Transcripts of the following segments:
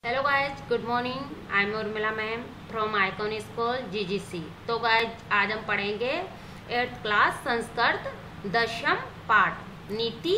Hello guys, good morning. I am Urmila ma'am from Icon school GGC. तो guys आज हम पढ़ेंगे 8th क्लास संस्कृत दशम पाठ नीति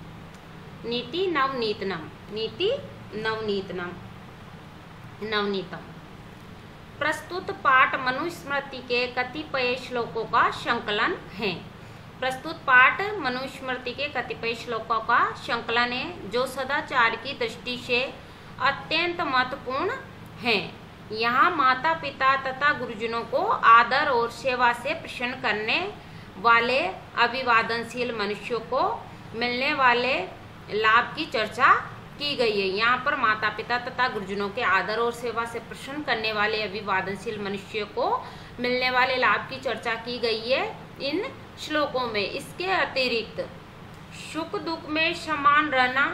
नवनीतम। प्रस्तुत पाठ मनुस्मृति के कतिपय श्लोकों का संकलन है। प्रस्तुत पाठ मनुस्मृति के कतिपय श्लोकों का संकलन है जो सदाचार की दृष्टि से अत्यंत महत्वपूर्ण है। यहाँ माता पिता तथा गुरुजनों को आदर और सेवा से प्रसन्न करने वाले अभिवादनशील मनुष्यों को मिलने वाले लाभ की चर्चा की गई है। यहाँ पर माता पिता तथा गुरुजनों के आदर और सेवा से प्रसन्न करने वाले अभिवादनशील मनुष्यों को मिलने वाले लाभ की चर्चा की गई है इन श्लोकों में। इसके अतिरिक्त सुख दुख में समान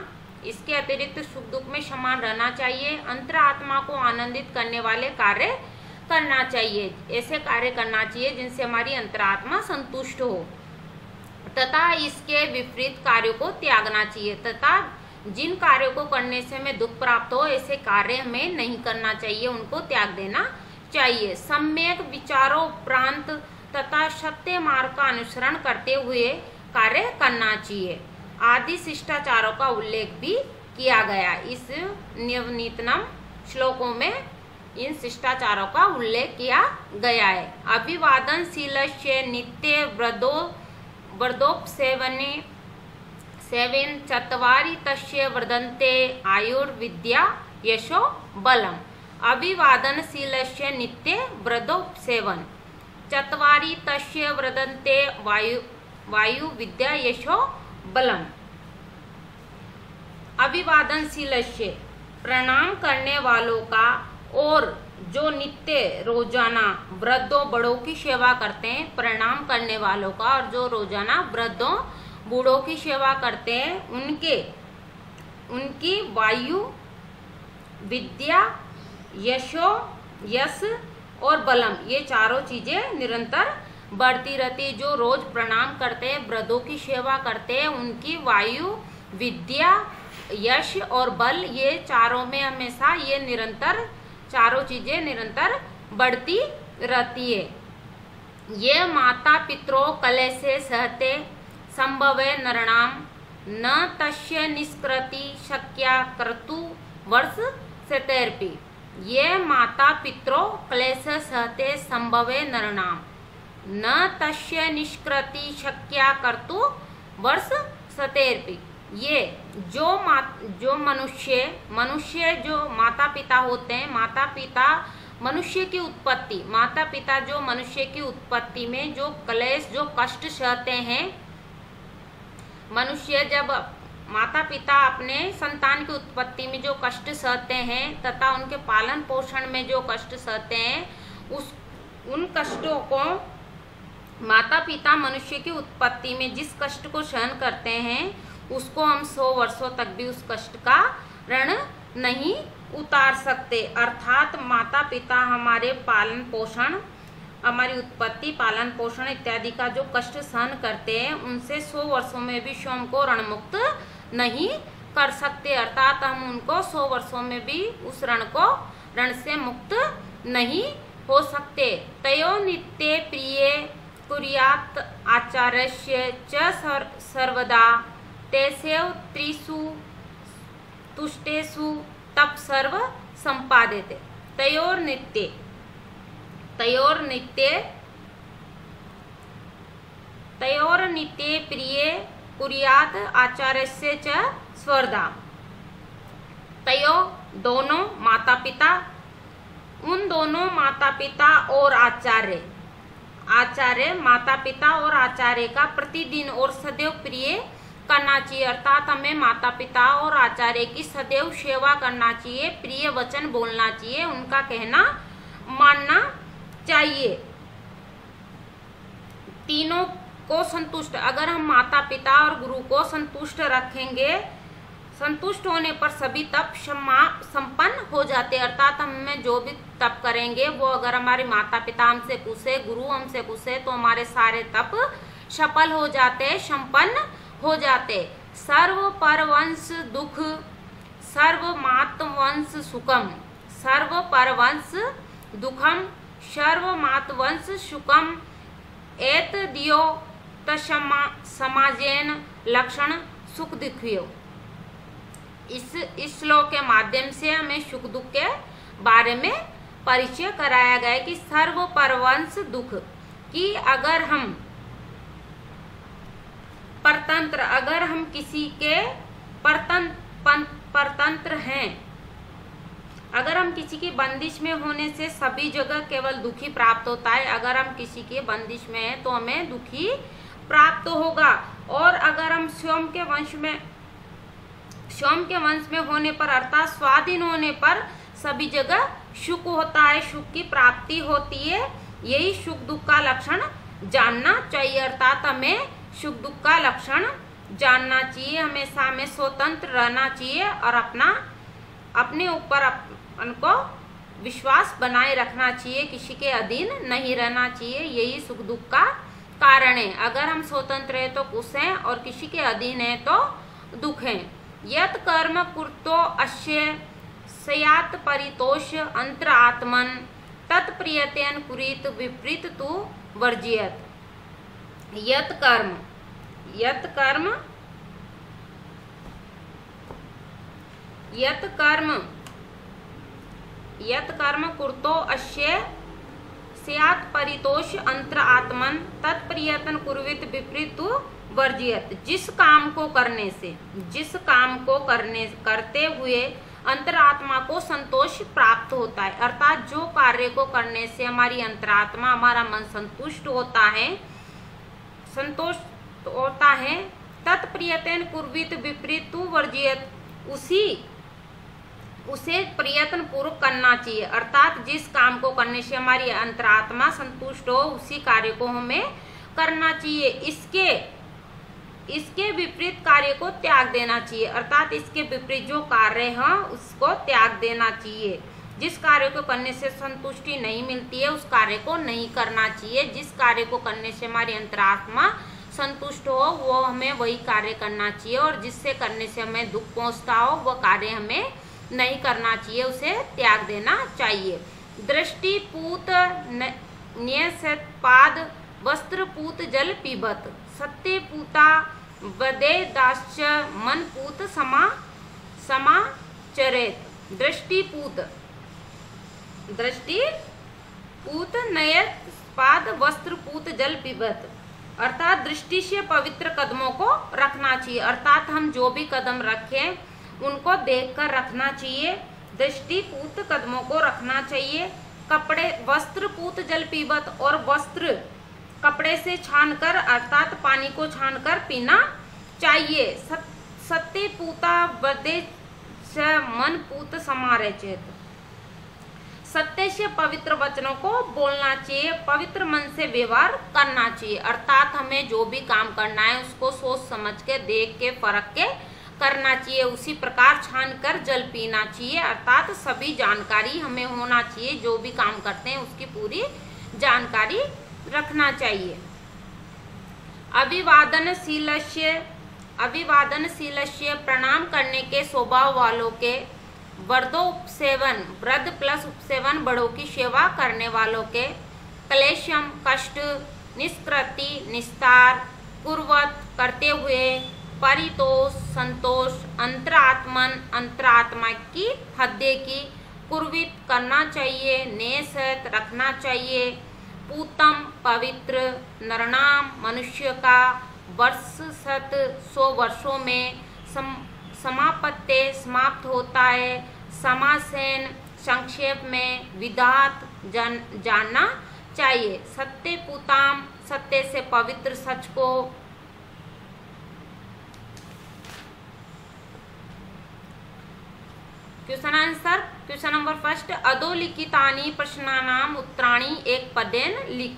रहना चाहिए। अंतरात्मा को आनंदित करने वाले कार्य करना चाहिए। ऐसे कार्य करना चाहिए जिनसे हमारी अंतरात्मा संतुष्ट हो तथा इसके विपरीत कार्यों को त्यागना चाहिए तथा जिन कार्यों को करने से हमें दुख प्राप्त हो ऐसे कार्य हमें नहीं करना चाहिए, उनको त्याग देना चाहिए। सम्यक विचारों उपरांत तथा सत्य मार्ग का अनुसरण करते हुए कार्य करना चाहिए आदि शिष्टाचारों का उल्लेख भी किया गया। इस नवनीतम श्लोकों में इन शिष्टाचारों का उल्लेख किया गया है। अभिवादनशीलस्य नित्य व्रतोपसेवने सेवन चत्वारि तस्य वर्धन्ते आयुर्विद्या यशो बलम। अभिवादनशीलस्य नित्य व्रतोपसेवन चत्वारि तस्य वर्धन्ते वायु विद्या यशो बलम। अभिवादनशील से प्रणाम करने वालों का और जो नित्य रोजाना वृद्धों बड़ों की सेवा करते हैं, प्रणाम करने वालों का और जो रोजाना वृद्धों बूढ़ों की सेवा करते हैं उनकी वायु विद्या यश और बलम ये चारों चीजें निरंतर बढ़ती रहती। जो रोज प्रणाम करते हैं, वृद्धों की सेवा करते हैं, उनकी वायु विद्या यश और बल ये चारों में हमेशा ये निरंतर चारों चीजें निरंतर बढ़ती रहती है। ये माता पितरों कले से सहते संभवे नरणाम न तस्य निष्कृति शक्या कर्तु वर्ष शतेरपि। ये माता पितरों कले से सहते संभवे नरणाम न तस्य निष्कृति शक्या कर्तु वर्ष शतेरपि। ये जो मनुष्य जो माता पिता होते हैं, माता पिता मनुष्य की उत्पत्ति, माता पिता जो मनुष्य की उत्पत्ति में जो क्लेश जो कष्ट सहते हैं, मनुष्य जब माता पिता अपने संतान की उत्पत्ति में जो कष्ट सहते हैं तथा उनके पालन पोषण में जो कष्ट सहते हैं, उन कष्टों को माता पिता मनुष्य की उत्पत्ति में जिस कष्ट को सहन करते हैं उसको हम 100 वर्षों तक भी उस कष्ट का ऋण नहीं उतार सकते। अर्थात माता पिता हमारे पालन पोषण, हमारी उत्पत्ति पालन पोषण इत्यादि का जो कष्ट सहन करते हैं उनसे 100 वर्षों में भी स्वयं को ऋण मुक्त नहीं कर सकते। अर्थात हम उनको 100 वर्षों में भी उस ऋण से मुक्त नहीं हो सकते। तयो नित्य प्रिय कुर्यात् आचार्यस्य च सर्वदा तेसेव त्रिषु तुष्टेषु तप सर्व संपादिते। तयोर नित्य प्रिय कुर्यात् आचार्यस्य च सर्वदा। तयो दोनों माता पिता, उन दोनों माता पिता और आचार्य माता पिता और आचार्य का प्रतिदिन और सदैव प्रिय करना चाहिए। अर्थात हमें माता पिता और आचार्य की सदैव सेवा करना चाहिए, प्रिय वचन बोलना चाहिए, उनका कहना मानना चाहिए। तीनों को संतुष्ट, अगर हम माता पिता और गुरु को संतुष्ट रखेंगे, संतुष्ट होने पर सभी तप संपन्न हो जाते। अर्थात हमें जो भी तप करेंगे वो अगर हमारे माता पिता हमसे पूछे, गुरु हमसे पूछे तो हमारे सारे तप सफल हो जाते, संपन्न हो जाते। सर्व परवंश दुख सर्वमात्मवंश सुखम सर्वपरवंश दुखम सर्वमात्मवंश सुखम एतद्यो समाजेन लक्षण सुख दुखियो। इस श्लोक के माध्यम से हमें सुख दुख के बारे में परिचय कराया गया है कि सर्वपरवंश दुख कि अगर हम परतंत्र, अगर हम किसी के परतंत्र हैं, अगर हम किसी की बंदिश में होने से सभी जगह केवल दुखी प्राप्त होता है। अगर हम किसी के बंदिश में हैं तो हमें दुखी प्राप्त होगा। और अगर हम स्वयं के वंश में होने पर अर्थात स्वाधीन होने पर सभी जगह सुख होता है, सुख की प्राप्ति होती है। यही सुख दुख का लक्षण जानना चाहिए, अर्थात हमें सुख दुख का लक्षण जानना चाहिए। हमेशा हमें स्वतंत्र रहना चाहिए और अपने ऊपर उनको विश्वास बनाए रखना चाहिए, किसी के अधीन नहीं रहना चाहिए। यही सुख दुख का कारण है। अगर हम स्वतंत्र है तो खुश हैं और किसी के अधीन है तो दुख है। यत कर्म कुर्तो अश्य स्यात् परितोष अंतर आत्मन तत्प्रियतेन कुरीत विपरीत तु वर्जियत। यत कर्म कुर्तो अश्य स्यात् परितोष अंतर आत्मन तत्प्रियतन कुर्वित विपरीत तु वर्जियत। जिस काम को करते हुए अंतरात्मा को संतोष प्राप्त होता है, अर्थात जो कार्य को करने से हमारी अंतरात्मा, हमारा मन संतुष्ट होता है, तत्प्रियतेन कुर्वित विपरीत तु वर्जियत, उसे प्रयत्न पूर्वक करना चाहिए। अर्थात जिस काम को करने से हमारी अंतरात्मा संतुष्ट हो उसी कार्य को हमें करना चाहिए। इसके विपरीत कार्य को त्याग देना चाहिए, अर्थात इसके विपरीत जो कार्य है उसको त्याग देना चाहिए। जिस कार्य को करने से संतुष्टि नहीं मिलती है उस कार्य को नहीं करना चाहिए। जिस कार्य को करने से हमारी अंतरात्मा संतुष्ट हो वो हमें वही कार्य करना चाहिए, और जिससे करने से हमें दुख पहुंचता हो वह कार्य हमें नहीं करना चाहिए, उसे त्याग देना चाहिए। दृष्टिपूत न्यसत्पाद वस्त्रपूत जल पीबत सत्यपूता वदे दाश्च मनपूत समाचरेत। दृष्टिपूत नयस्पाद वस्त्रपूत जल पीबत, अर्थात दृष्टि से पवित्र कदमों को रखना चाहिए। अर्थात हम जो भी कदम रखें उनको देखकर रखना चाहिए। दृष्टिपूत कदमों को रखना चाहिए। कपड़े वस्त्रपूत जल पीबत, और वस्त्र कपड़े से छानकर अर्थात पानी को छानकर पीना चाहिए। सत्यपूता वदे मनपूत समारचेत, सत्य से पवित्र वचनों को बोलना चाहिए, पवित्र मन से व्यवहार करना चाहिए। अर्थात हमें जो भी काम करना है उसको सोच समझ के, देख के, परख के करना चाहिए। उसी प्रकार छानकर जल पीना चाहिए, अर्थात सभी जानकारी हमें होना चाहिए। जो भी काम करते हैं उसकी पूरी जानकारी रखना चाहिए। अभिवादनशीलस्य प्रणाम करने के स्वभाव वालों के, वृद्धोपसेवन वृद्ध प्लस उपसेवन बड़ों की सेवा करने वालों के, क्लेशम कष्ट निष्कृति निस्तार कुर्वत करते हुए, परितोष संतोष अंतरात्मा की हद्दे की कुर्वित करना चाहिए, नेसत रखना चाहिए। पूतम पवित्र नरनाम मनुष्य का वर्ष 100 वर्षों में समापत्ते समाप्त होता है। समासेन संक्षेप में विदात जानना चाहिए। सत्य पूताम सत्य से पवित्र सच को, question answer, question number first, अधोलिखितानि प्रश्नानाम उत्तराणि एक पदेन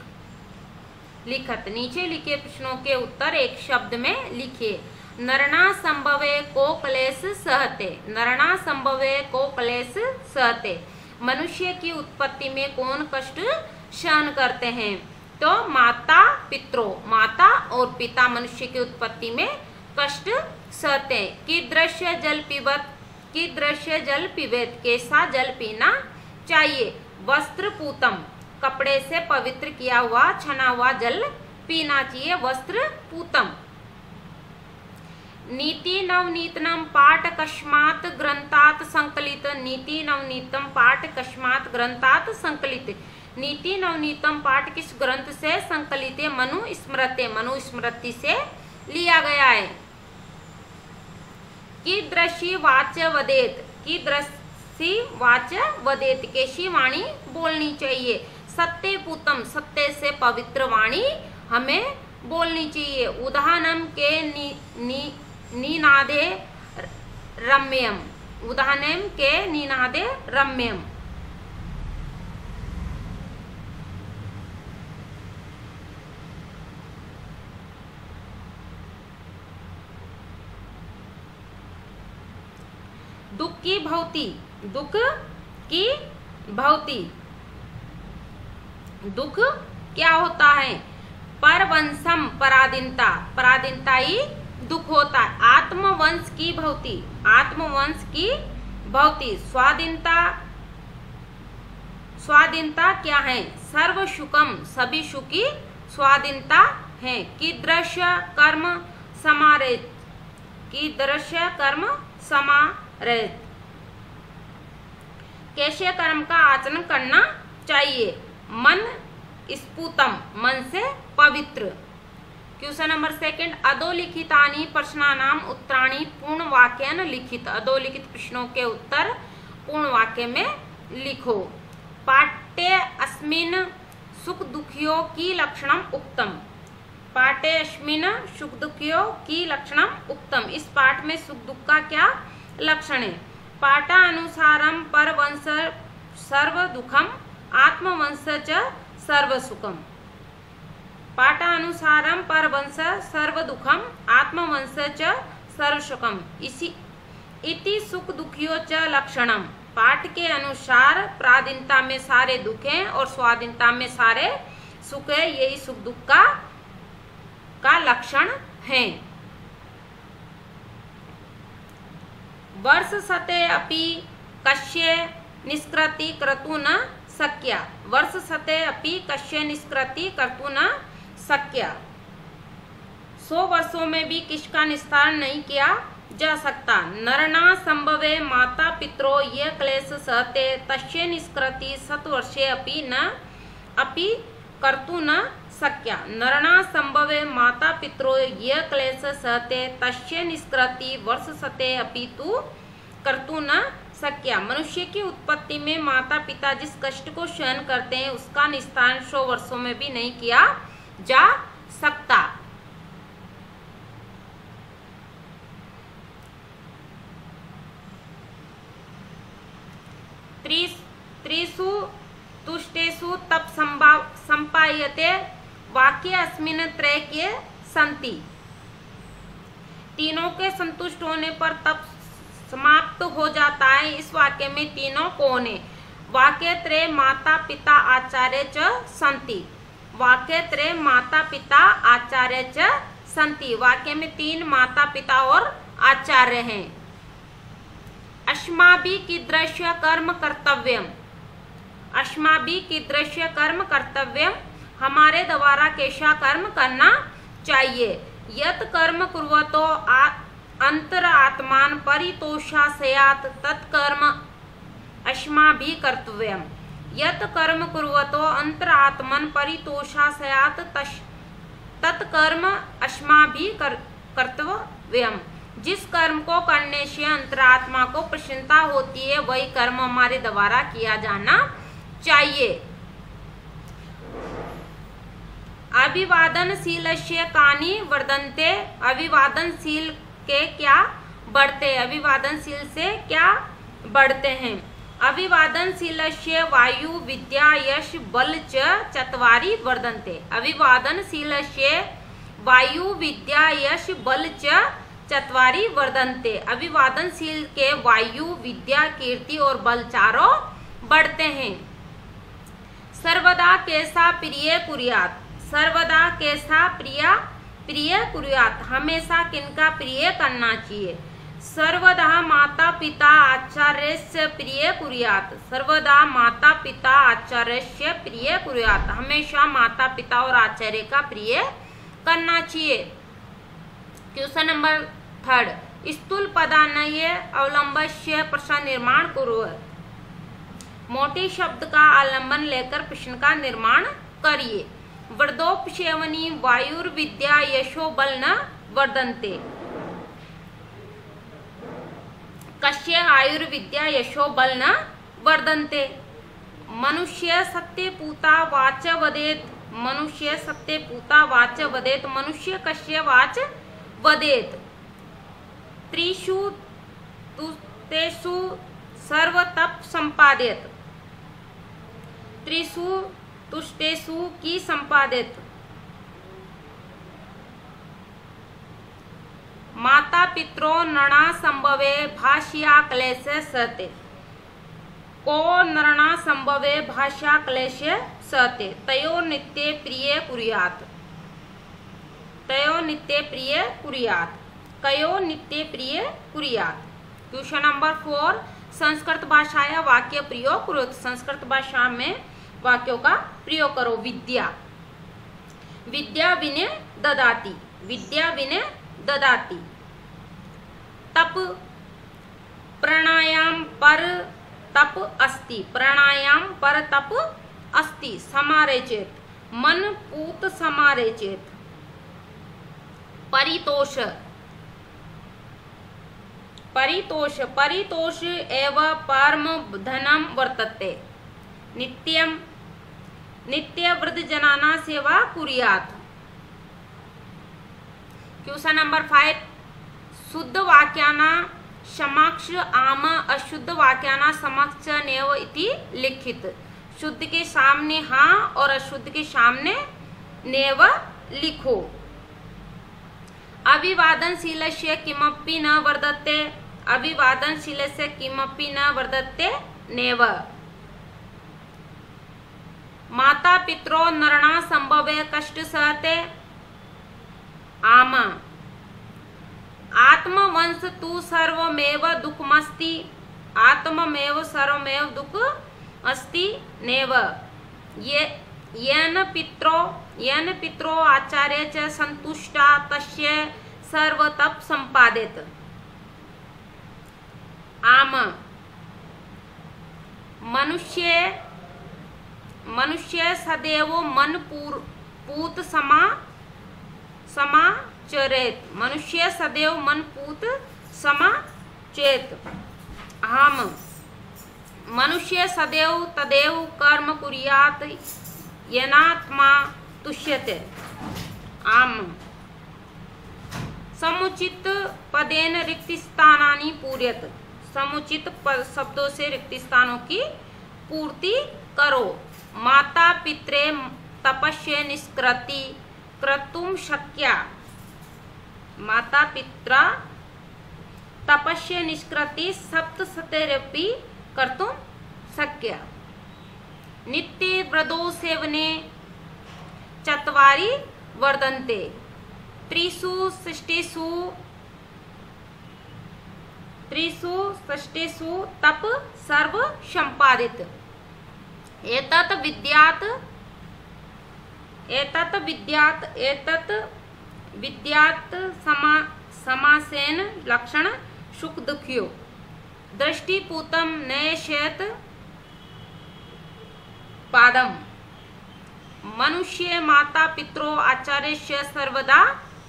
लिखत। नीचे लिखे प्रश्नों के उत्तर एक शब्द में लिखिए। नरणा संभवे को क्लेश सहते, नरणा संभवे को क्लेश सहते, मनुष्य की उत्पत्ति में कौन कष्ट सहन करते हैं? तो माता पितरों, माता और पिता मनुष्य की उत्पत्ति में कष्ट सहते हैं। कीदृश जल पीबत, कीदृश जल पिबेत, कैसा जल पीना चाहिए। वस्त्र पूतम, कपड़े से पवित्र किया हुआ छना हुआ जल पीना चाहिए। वस्त्र पूतम। नीति नवनीतनम पाठ कस्मात् ग्रंथात् संकलित। नीति नवनीतम पाठ कस्मात् ग्रंथात् संकलित। नीति नवनीतम पाठ किस ग्रंथ से संकलित है? मनुस्मृति, मनुस्मृति से लिया गया है। कीदृशी वाच वदेत, कीदृशी वाच वदेत, कैसी वाणी बोलनी चाहिए। सत्य पूतम, सत्य से पवित्र वाणी हमें बोलनी चाहिए। उदाहरणम के निनादे रम्यम, उदाहरणम के निनादे रम्यम। दुख की भौती, दुख की भौती, दुख क्या होता है? परवंशम, पराधीनता, पराधीनता ही दुख होता है। आत्मवंश की भौती, आत्मवंश की भौती। स्वाधीनता, स्वाधीनता क्या है? सर्व सुखम, सभी सुख की स्वाधीनता है। कीदृश कर्म समारेत, कीदृश कर्म समारेत, कैसे कर्म का आचरण करना चाहिए। मन स्फुतम, मन से पवित्र। क्वेश्चन नंबर 2, अधोलिखितानि प्रश्नानाम उत्तराणि पूर्ण वाक्यन लिखित। अधोलिखित प्रश्नों के उत्तर पूर्ण वाक्य में लिखो। पाठ्ये अस्मिन् सुख दुखियों की लक्षणम उक्तम, पाठ्ये अस्मिन् सुख दुखियों की लक्षणम उक्तम। इस पाठ में सुख दुख का क्या लक्षण है? पाठानुसारम परवंश सर्व दुखम आत्मवंश च सर्व सुखम। पाठानुसारम परवंश सर्व दुखम आत्मवंश च सर्व सुखम। इति सुख दुखियों च लक्षणम। पाठ के अनुसार पराधीनता में सारे दुख हैं और स्वाधीनता में सारे सुख है। यही सुख दुख का लक्षण है। वर्ष सते अपि कस्य निष्कृति कर्तुं न शक्या, वर्ष सते अपि कस्य निष्कृति कर्तुं न शक्या। 100 वर्षों में भी किसका निस्तारण नहीं किया जा सकता। नरना संभवे माता पितरो ये क्लेश सहते तस्य निष्कृति 100 वर्षे अपि न अपि कर्तुं न शक्या। नरना संभवे माता पितरो ये क्लेश सहते तस्य निष्कृति वर्ष सते अपि तु कर्तुं न शक्या। मनुष्य की उत्पत्ति में माता पिता जिस कष्ट को सहन करते हैं उसका निस्तारण 100 वर्षों में भी नहीं किया जा सकता। त्रिषु तुष्टेषु तप संपायते वाक्य अस्मिन् त्रैके सन्ति। तीनों के संतुष्ट होने पर तप समाप्त हो जाता है। इस वाक्य में तीनों कौन है? वाक्य त्रय माता पिता आचार्य च सन्ति। वाक्य त्रय माता पिता आचार्य च सन्ति। वाक्य में 3 माता पिता और आचार्य हैं। अस्माभिः कीदृशं कर्म कर्तव्यम, अस्माभिः कीदृशं कर्म कर्तव्यम, हमारे द्वारा कैसा कर्म करना चाहिए। यत् कर्म कुर्वतो अंतरात्मान परितोषास्यात् तत्कर्म अस्माभिः कर्तव्यम। यत् कर्म कुर्वतो अंतरात्मन परितोषास्यात् तत्कर्म अस्माभिः कर्तव्यम। जिस कर्म को करने से अंतरात्मा को प्रसन्नता होती है वही कर्म हमारे द्वारा किया जाना चाहिए। अभिवादनशीलस्य कानि वर्धन्ते, अभिवादनशील के क्या बढ़ते, अभिवादनशील से क्या बढ़ते हैं। अभिवादनशीलस्य वायु विद्या यश बल च चत्वारि वर्धन्ते। अभिवादनशीलस्य वायु विद्या यश बल च चत्वारि वर्धन्ते। अभिवादनशील के वायु विद्या कीर्ति और बल चारों बढ़ते हैं। सर्वदा कैसा प्रिय कुर्यात, सर्वदा कैसा प्रिय कुर्यात, हमेशा किनका प्रिय करना चाहिए। सर्वदा माता पिता आचार्यस्य प्रिय कुर्यात्। सर्वदा माता पिता आचार्यस्य प्रिय कुर्यात्। हमेशा माता पिता और आचार्य का प्रिय करना चाहिए। क्वेश्चन नंबर 3, स्थूल पदान्वय अवलंबस्य प्रश्न निर्माण करो। मोटे शब्द का आलंबन लेकर प्रश्न का निर्माण करिए। वृद्धोपसेवनी वायुर्विद्या यशो बल न वर्धन्ते। कस्य आयुर्विद्या यशो बल न वर्धन्ते। मनुष्य सत्य पूता वाच वदेत। मनुष्य सत्य पूता वाच वदेत। मनुष्य कस्य वाच वदेत। त्रिषु तुष्टेषु सर्वतप संपादित। त्रिषु तुष्टेषु की संपादित। माता पित्रो नृणा संभवे भाष्या क्लेश सहते। को नृणा संभवे भाष्या क्लेश सहते। तयो नित्य प्रिय कुर्यात्। तयो नित्य प्रिय कुर्यात्। कयो नित्य प्रिय कुर्यात्। क्वेश्चन नंबर 4, संस्कृत भाषाया वाक्य प्रयोग करो। संस्कृत भाषा में वाक्यों का प्रयोग करो। विद्या विद्या विनय ददाति। विद्या विनय ददाति। तप प्राणायाम पर तप अस्ति। प्राणायाम पर तप अस्ति। समारेचेत। मन पूत समारेचेत। परितोष परितोष परितोष एव परम धनम वर्तते। नित्यम नित्य वृद्ध जनाना सेवा कुर्यात्। क्वेश्चन नंबर 5, शुद्ध वाक्याना समक्ष आम अशुद्ध वाक्याना समक्ष नेव इति लिखित। शुद्ध के सामने हाँ और अशुद्ध के सामने नेव लिखो। अभिवादनशीलस्य किमपि न वर्धते। अभिवादनशीलस्य किमपि न वर्धते नेव। माता पित्रो नृणा संभवे कष्ट सहते। आम। आत्मवंश तु सर्वमेव दुःखमस्ति। आत्ममेव सर्वमेव दुःख अस्ति नेव। येन पित्रो आचार्य च संतुष्टा तस्य सर्वतप संपादित। आम। मनुष्य सदैव मन पूत समाचरेत। मनुष्य सदैव मन पूत समाचेत। अहम। मनुष्य सदैव तदेव कर्म कुर्यात् येनात्मा तुष्यते। आम। समुचित पदेन रिक्त स्थानानि पूर्यत। समुचित शब्दों से रिक्त स्थानों की पूर्ति करो। माता पित्रे तपस्य निष्कृति कर्तुं शक्या। माता पित्रा तपस्य निष्कृति सप्तशतेरपि कर्तुं शक्या। नित्य व्रतो सेवने चत्वारि वर्धन्ते। त्रिषु षष्टिषु तप सर्व संपादित। एतत् विद्यात् समासेन लक्षण सुख दुखियो। दृष्टिपूतं नयेषेत् पादम। मनुष्य माता पित्रो आचार्यस्य सर्वदा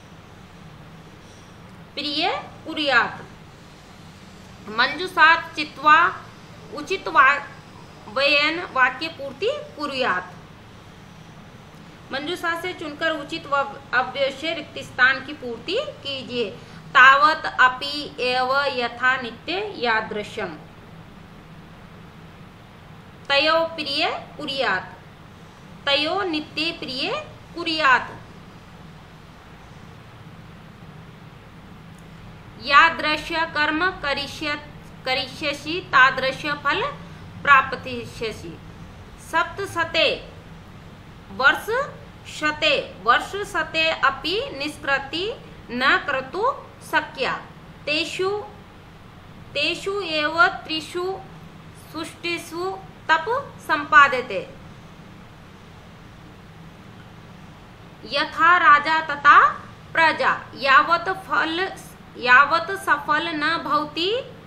प्रिय कुर्यात्। मंजुषात् चित्वा उचित वयन वाक्य पूर्ति कुर्यात्। मंजुषा से चुनकर उचित अव्यय से रिक्त स्थान की पूर्ति कीजिए। तावत अपि एव यथा नित्य यादृशम। तयो प्रिय कुर्यात्। तयो नित्य प्रिय कुर्यात्। यादृश्य कर्म करिष्यसि तादृश फल प्राप्तिष्यसि। सप्तशते वर्ष शते अपि निष्कृति न कर्तुं शक्या। तेषु तेषु एव त्रिषु सुष्टिषु तप संपाद्यते यथा राजा तथा प्रजा यावत् सफल न भवति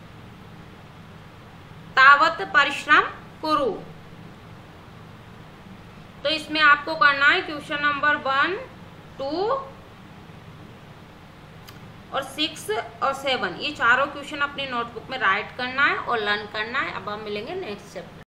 तावत् परिश्रम कुरु। तो इसमें आपको करना है क्वेश्चन नंबर 1, 2 और 6 और 7, ये चारों क्वेश्चन अपनी नोटबुक में राइट करना है और लर्न करना है। अब हम मिलेंगे नेक्स्ट चैप्टर।